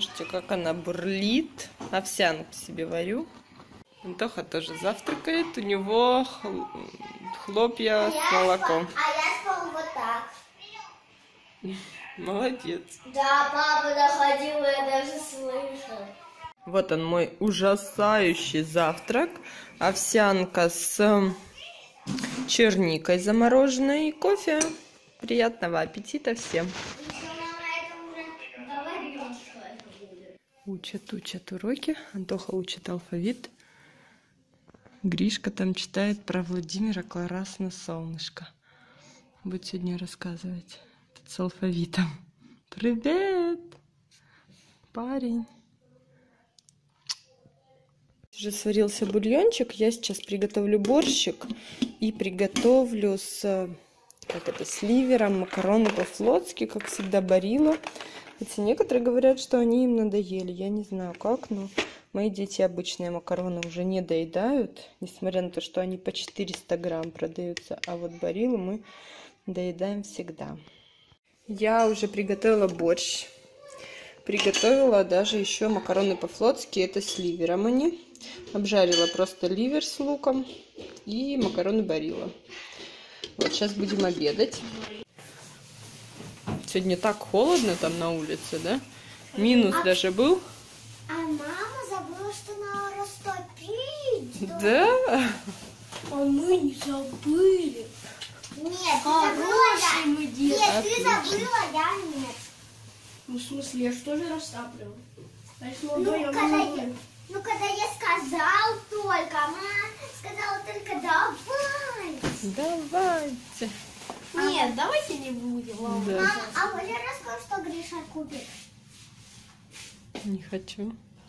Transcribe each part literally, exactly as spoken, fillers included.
Слушайте, как она бурлит. Овсянку себе варю. Антоха тоже завтракает. У него хл... хлопья с молоком. А я спал вот так. Молодец. Да, папа доходила, я даже слышал. Вот он, мой ужасающий завтрак. Овсянка с черникой замороженной и кофе. Приятного аппетита всем. Учат, учат уроки. Антоха учит алфавит. Гришка там читает про Владимира Кларасна «Солнышко». Будет сегодня рассказывать с алфавитом. Привет, парень. Уже сварился бульончик. Я сейчас приготовлю борщик и приготовлю с, как это, с ливером макароны по-флотски, как всегда, Барилла. Хотя некоторые говорят, что они им надоели. Я не знаю как, но мои дети обычные макароны уже не доедают, несмотря на то, что они по четыреста грамм продаются. А вот Бариллу мы доедаем всегда. Я уже приготовила борщ. Приготовила даже еще макароны по-флотски. Это с ливером они. Обжарила просто ливер с луком и макароны Барилла. Вот сейчас будем обедать. Сегодня так холодно там на улице, да? Минус а, даже был. А мама забыла, что надо растопить. Да? А мы не забыли. Нет, хороший мы делали. Нет, ты забыла, я нет. Ну, в смысле, я же тоже растапливал. А если ну, когда я, ну, когда я сказал только, мама сказала только давай. Давайте. Нет, а, давайте не будем. Мама, да. Мама, а вот я расскажу, что Гриша купит. Не хочу.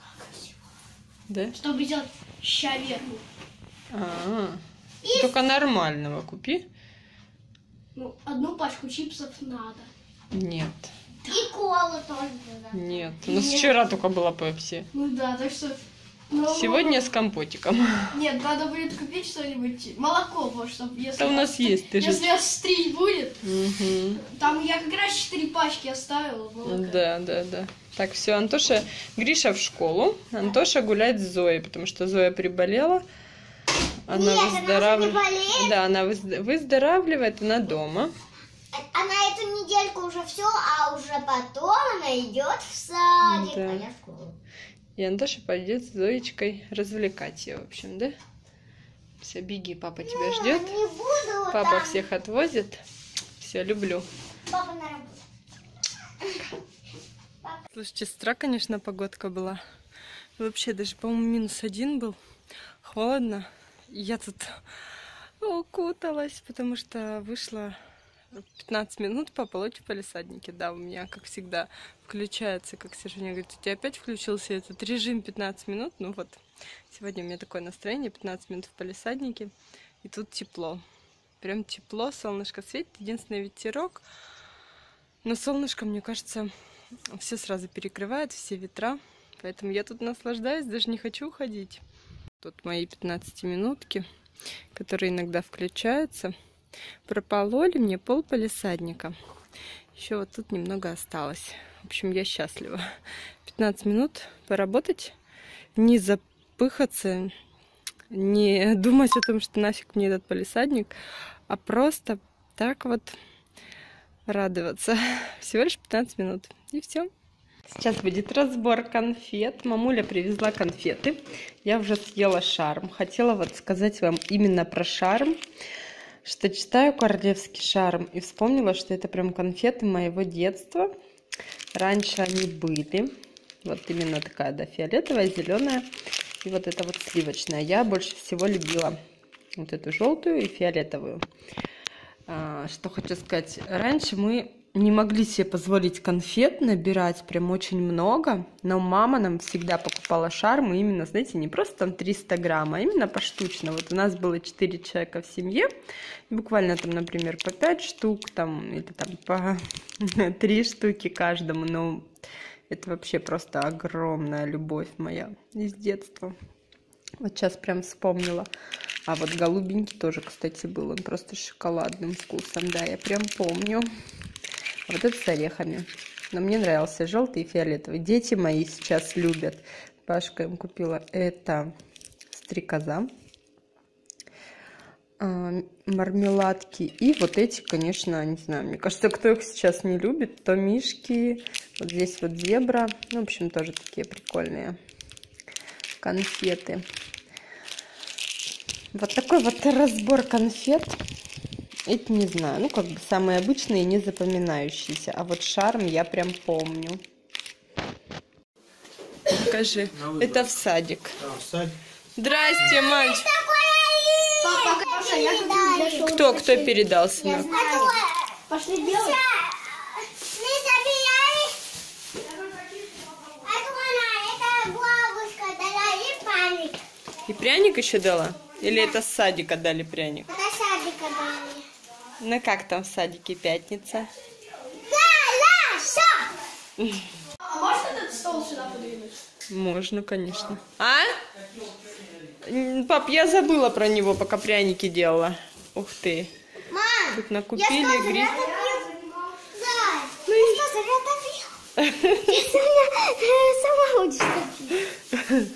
Да? Чтобы сделать щаверму. А, -а. И... Только нормального купи. Ну, одну пачку чипсов надо. Нет. И колу тоже надо. Нет. У нас Нет. вчера только была пепси. Ну да, так что... Но... Сегодня с компотиком. Нет, надо будет купить что-нибудь. Молоко, может, чтобы... Если это у нас остри... есть. Ты если же... острить будет. Угу. Там я как раз четыре пачки оставила. Молока. Да, да, да. Так, все, Антоша... Гриша в школу. Антоша гуляет с Зоей, потому что Зоя приболела. Она Нет, выздоравливает. Она уже не болеет. Да, она выздоравливает, она дома. Она эту недельку уже все, а уже потом она идет в садик, да. а я в школу. И Антоша пойдет с Зоечкой развлекать ее, в общем, да? Все, беги, папа тебя ну, ждет. Не буду папа там. всех отвозит. Все, люблю. Папа на работу. Слушайте, стра, конечно, погодка была. Вообще, даже, по-моему, минус один был. Холодно. Я тут укуталась, потому что вышла пятнадцать минут пополоть в палисаднике. Да, у меня, как всегда, включается, как Сержаня говорит, у тебя опять включился этот режим пятнадцать минут. Ну вот, сегодня у меня такое настроение, пятнадцать минут в палисаднике. И тут тепло. Прям тепло, солнышко светит. Единственный ветерок. Но солнышко, мне кажется, все сразу перекрывает, все ветра. Поэтому я тут наслаждаюсь, даже не хочу уходить. Тут мои пятнадцатиминутки, которые иногда включаются. Пропололи мне пол палисадника. Еще вот тут немного осталось. В общем, я счастлива. пятнадцать минут поработать, не запыхаться, не думать о том, что нафиг мне этот палисадник, а просто так вот радоваться. Всего лишь пятнадцать минут. И все. Сейчас будет разбор конфет. Мамуля привезла конфеты. Я уже съела шарм. Хотела вот сказать вам именно про шарм, что читаю королевский шарм и вспомнила, что это прям конфеты моего детства. Раньше они были. Вот именно такая, да, фиолетовая, зеленая. И вот эта вот сливочная. Я больше всего любила вот эту желтую и фиолетовую. А, что хочу сказать. Раньше мы не могли себе позволить конфет набирать прям очень много, но мама нам всегда покупала шармы именно, знаете, не просто там триста грамм, а именно поштучно. Вот у нас было четыре человека в семье, и буквально там, например, по пять штук, там, или там по три штуки каждому, но это вообще просто огромная любовь моя из детства. Вот сейчас прям вспомнила. А вот голубенький тоже, кстати, был, он просто с шоколадным вкусом, да, я прям помню. Вот это с орехами. Но мне нравился желтый и фиолетовый. Дети мои сейчас любят. Пашка им купила это стрекоза, мармеладки. И вот эти, конечно, не знаю, мне кажется, кто их сейчас не любит, то мишки. Вот здесь вот зебра. Ну, в общем, тоже такие прикольные конфеты. Вот такой вот разбор конфет. Эти не знаю, ну как бы самые обычные, не запоминающиеся. А вот шарм я прям помню. Покажи, это в садик. А, в садик. Здрасте, мальчик. Папа, Паша, я хочу для шоу. Кто, кто передал, сынок? Пошли делать. Мы забирали. Это она, это бабушка дала и память. И пряник еще дала? Или это с садика дали пряник? Это садика дали. Ну как там в садике пятница? Да, да, все. А можно этот стол сюда подвинуть? Можно, конечно. А? М, Пап, я забыла про него, пока пряники делала. Ух ты. Мам, Тут я накупили что, гриб. зря топил? Да, Ну я и- что, зря топил? Я сама учусь.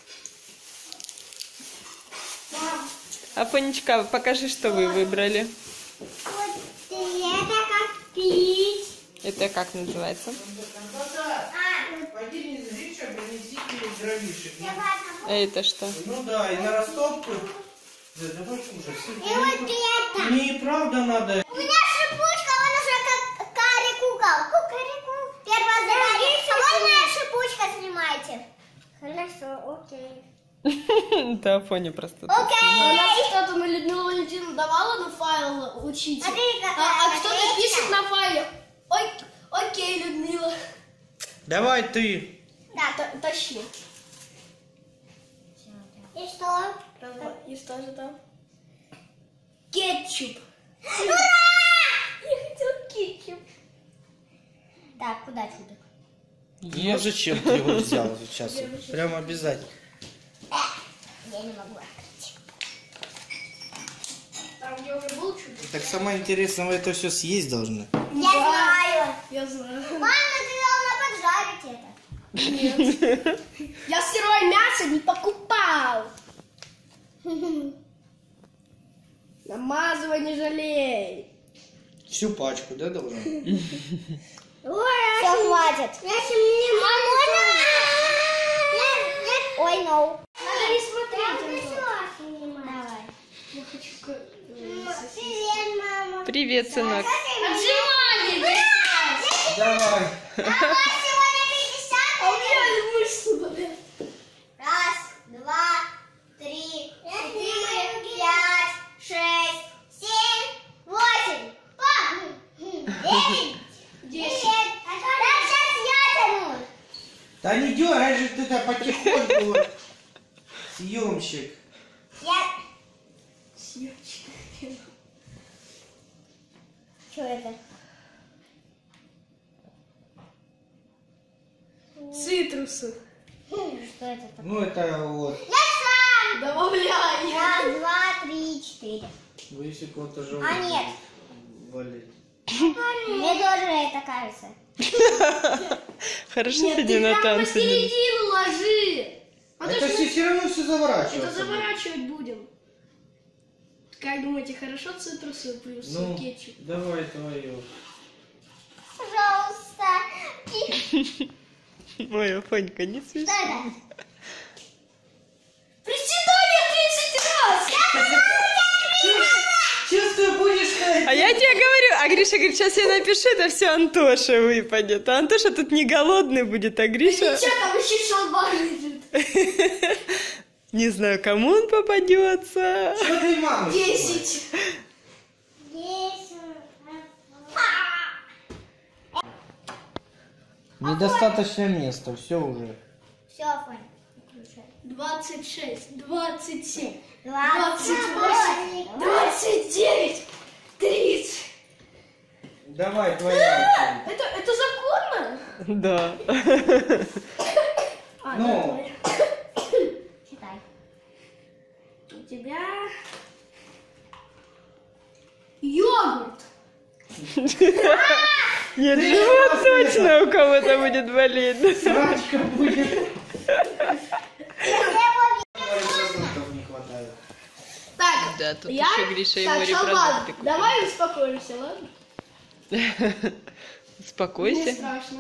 Афонечка, покажи, что вы выбрали. Вот это как пить. Это как называется? Пойди не зришь, а принеси дровишек. А это что? Ну да, и на растопку. Да, давай кушать. И вот это. Мне и правда надо. У меня шипучка, он уже как карикукол. Кукареку. Первая задание. А можно шипучка снимайте? Хорошо, окей. Да, Афоня просто. тут. Окей. Она что-то на Людмилу Валентину давала на файл учить. Смотри, А, какая а кто-то наклеечка. пишет на файле. Ой, окей, Людмила. Давай ты. Да. Т- Тащи. И что? И что же там? Кетчуп. Ура! Я хотел кетчуп. Так, куда чудо? Ну зачем ты его взял сейчас? Прям обязательно. Я не могу открыть. Там где уже был чудо. Так самое интересное, вы это все съесть должны. Я знаю. Я знаю. Мама, ты должна поджарить это. Нет. Я сырое мясо не покупал. Намазывай, не жалей. Всю пачку, да, должен? Все, хватит. Ой, no. Надо не смотреть. Давай. Я хочу к- Привет, мама. Привет, сынок. Отжимание. Давай. Давай сегодня пятьдесят. А у меня мышцы болят. Раз, два, три, четыре, пять, шесть, семь, восемь. Пап, девять, Десять. десять. Так, сейчас я тяну. Да не дергай же ты так потихоньку. Съемщик. Я... Съемчик. Что это? Цитрусы. Что это такое? Ну это вот. Я сам. Добавляй. Раз, два, три, четыре. Вы если кого-то жалко. А, нет. Валить. Мне тоже это кажется. Хорошо Нет, сегодня ты на там танцы. посередину ложи. А то Это ж все, все равно все это заворачивается. заворачивать будем. Как думаете, хорошо цитрусы плюс Ну, кетчуп? давай твою. Пожалуйста. Ой, Афонька, не Что смешно. это? Приседание тридцать раз! Чувствую, будешь ходить. А я тебе говорю, а Гриша говорит, сейчас я напишу, это все Антоша выпадет. А Антоша тут не голодный будет, а Гриша... Ничего, там еще шалбар лежит. Не знаю, кому он попадется. Что ты, мама? Десять. Десять. Недостаточно места, все уже. Все, Фань. Двадцать шесть. Двадцать семь. Двадцать Двадцать восемь. Двадцать девять. Тридцать. Давай, твоя. Это, это законно? Да. А, Ну. да, твоя. Читай. У тебя йогурт. Нет, живот точно у кого-то будет болеть. Срачка будет. Продуктов не хватает. Так, Да, тут я... еще Гриша ему так, Шалбан, морепродукты купил. давай успокоимся, ладно? Не Успокойся. страшно.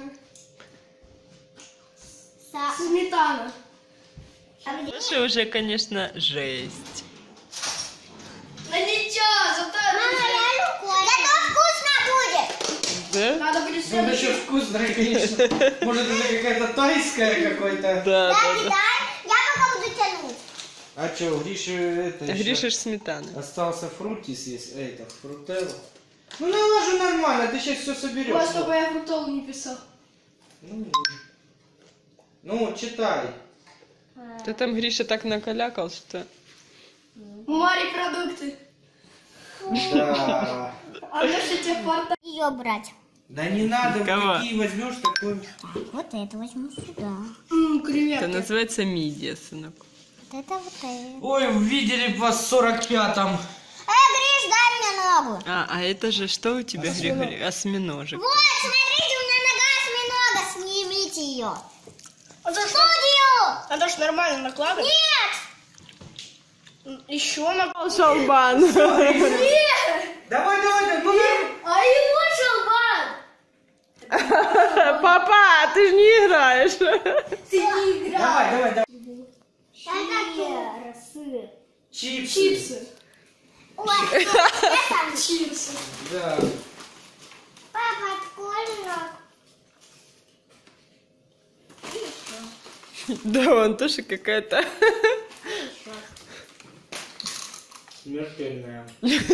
Са- Сметана. А где? Слушай, уже, конечно, жесть. Да ничего, зато... Мама, я люблю. Это вкусно будет. Да? Надо будет Ну, следующий. еще вкусная, конечно. Может, это какая-то тайская какой-то. Да, Да, да, да. кидай. Я пока буду тянуть. А что, у Гриши это еще Гриша ж сметана. остался фрутис есть, это, фрутелла. Ну, наложу нормально, ты сейчас все соберешь. Ой, сколько я фруктову не писал. Ну, ну, читай. Да там Гриша так накалякал, что... Морепродукты. Да. А ну что тебе фарта? Ее брать. Да не надо, Кого? какие возьмешь, такой. Вот это возьму сюда. Ммм, Это креветки. называется мидия, сынок. Вот это вот это. Ой, видели б вас в сорок пятом. Эй, Гриш, дай мне ногу. А, а это же что у тебя, Григорий? Осьминожек. Вот, смотрите, у меня нога осьминога. Снимите ее. Студию! Надо ж нормально накладывать. Нет! Еще на... Шалбан. Нет! Давай, давай, давай. Ну, А его шалбан! Папа, ты же не играешь. Ты не играешь. давай, давай, давай. Это сыр. Чипсы. Чипсы. Ой, я сам. Чипсы. Да. Папа, откуда? Да, он тоже какая-то. Смертельная.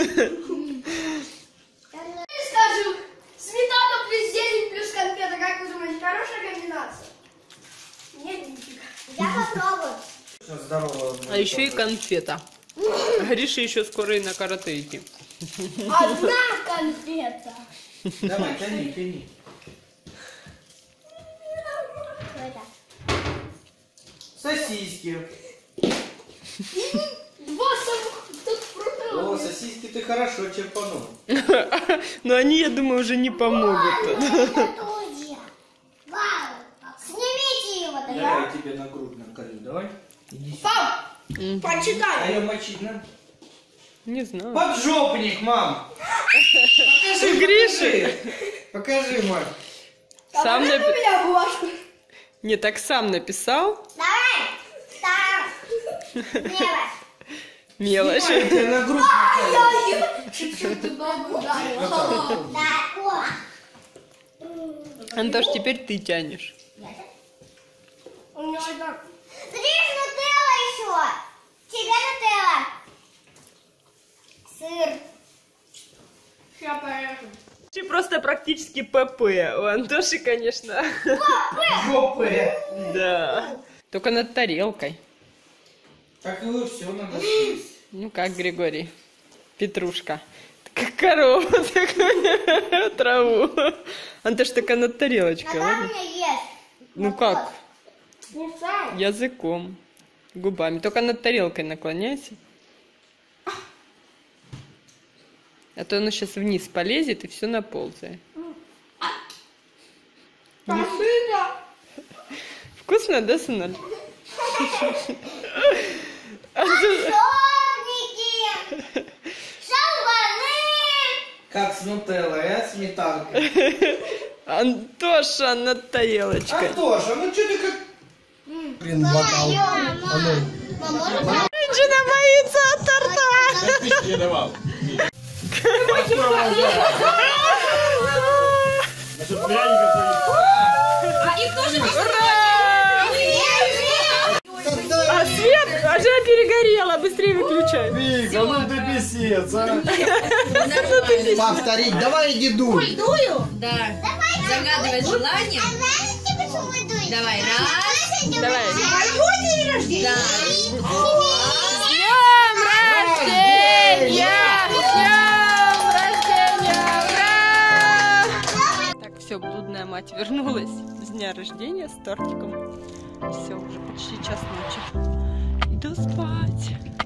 Скажу, сметана плюс зелень плюс конфета. Как вы думаете, хорошая комбинация? Нет, нифига. Я попробую. Здорово. А еще и конфета. Гриша еще скоро и на карате идти. Одна конфета. Давай, тяни, тяни. Что это? Сосиски. Два самых... Тут фруктовых. О, сосиски ты хорошо черпанул. Но они, я думаю, уже не помогут. Студия. Вау. Снимите его Давай тогда. я тебе на грудь наколю, давай. Иди сюда. Пап, Мгм. А почитай. ее мочить надо? Не знаю. Поджопник, мам. Ты Гриша? Покажи, мам. Сам А напи- у меня бумажку. Не, так сам написал. Давай. Там. Мелочь. Мелочь. Снимай, я тебе на грудь наколю. Ай-яй-яй. Чуть-чуть ты бабу ударила. Да, о. Антош, теперь ты тянешь. У меня одна... Смотри, нутелла еще. Тебе нутелла. Сыр. Сейчас поехали. Ты просто практически ПП. У Антоши, конечно. Жопы. Да. Только над тарелкой. Так его все надо съесть. Ну как, Григорий? Петрушка. Как корова такая. Траву. Антош, только над тарелочкой, Надо ладно? мне есть. Ну как? Не сам. Языком. Губами. Только над тарелкой наклоняйся. А то оно сейчас вниз полезет и все наползает. Спасибо. Вкусно, да, сынуль? Шовники. Шалбаны. Как с нутеллой, а? Сметанкой. Антоша над тарелочкой. Антоша, ну что ты как... Женщина боится от торта. А свет, а же перегорела, быстрее выключай. Вика, ну ты писец, а. Повторить, давай иди дуй. Да. Загадывать желание. А знаете, почему вы дуете? Давай, раз. Давай. Да. С днем рождения! С днем рождения! Ура! Так, все, блудная мать вернулась с дня рождения с тортиком. Все, уже почти час ночи. Иду спать.